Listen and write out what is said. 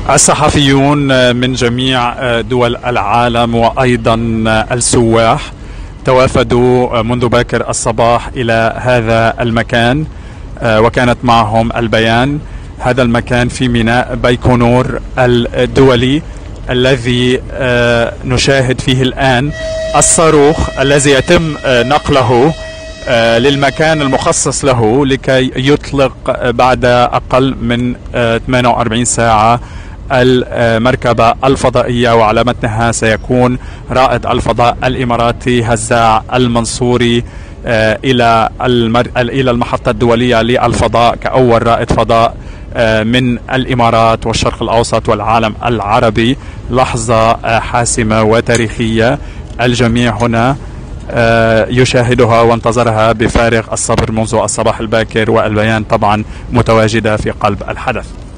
الصحفيون من جميع دول العالم وأيضا السواح توافدوا منذ باكر الصباح إلى هذا المكان، وكانت معهم البيان. هذا المكان في ميناء بيكونور الدولي الذي نشاهد فيه الآن الصاروخ الذي يتم نقله للمكان المخصص له لكي يطلق بعد أقل من 48 ساعة المركبة الفضائية، وعلى متنها سيكون رائد الفضاء الإماراتي هزاع المنصوري إلى المحطة الدولية للفضاء كأول رائد فضاء من الإمارات والشرق الأوسط والعالم العربي. لحظة حاسمة وتاريخية الجميع هنا يشاهدها وانتظرها بفارغ الصبر منذ الصباح الباكر، والبيان طبعا متواجدة في قلب الحدث.